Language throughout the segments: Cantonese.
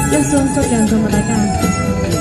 一雙足印送俾大家。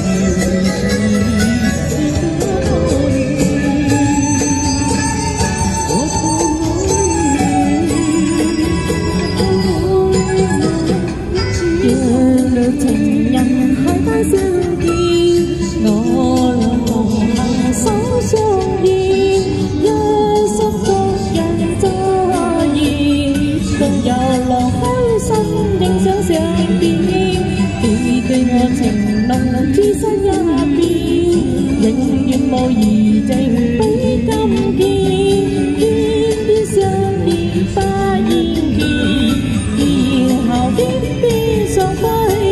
情人海灘相見，我倆同行手相依，一生各人揸意，共遊樂開心影相相見，你對我情濃置身一邊，永遠無疑靜比今見，天邊相見不厭倦，然後天邊相揮。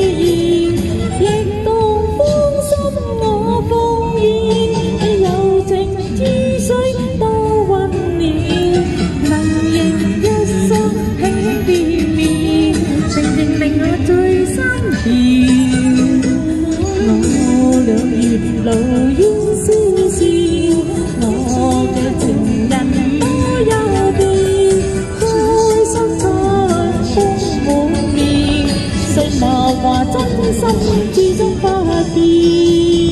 路煙絲絲，我嘅情人多有變，開心在風滿面，誰罵話真心至終不變。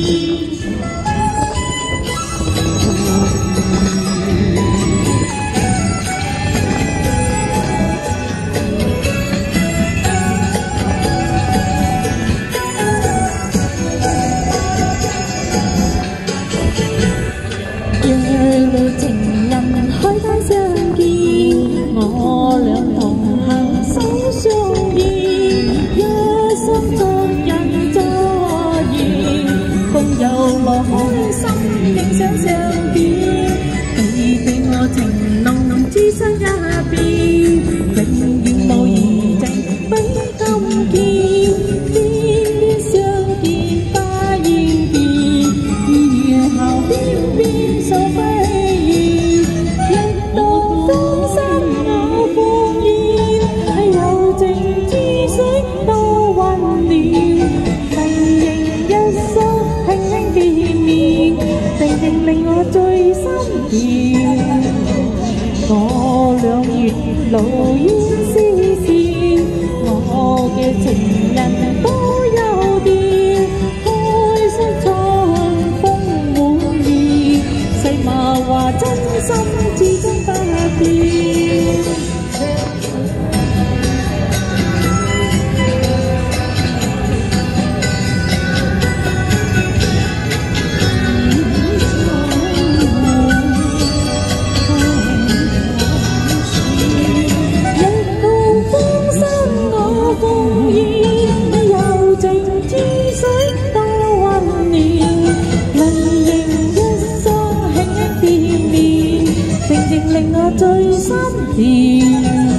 情人海灘相見，我倆同行手相依，一生作人作業，共遊樂開心影相相見，你對我情濃置身一邊，永遠無疑靜比今見，天邊相見不厭倦，然後天邊數飛。令我最心甜，我倆越路煙絲絲，我嘅情人多有變，開心春風滿面，誰罵話真心至終不變。令我最心甜，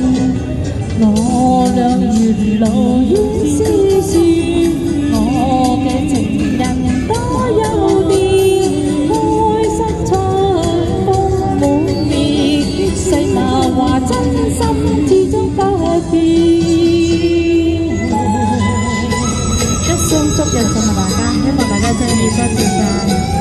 我倆越路煙絲絲，我嘅情人多有變，開心春風滿面，誰罵話真心至終不變。一雙足印送俾大家，希望大家中意，多謝晒。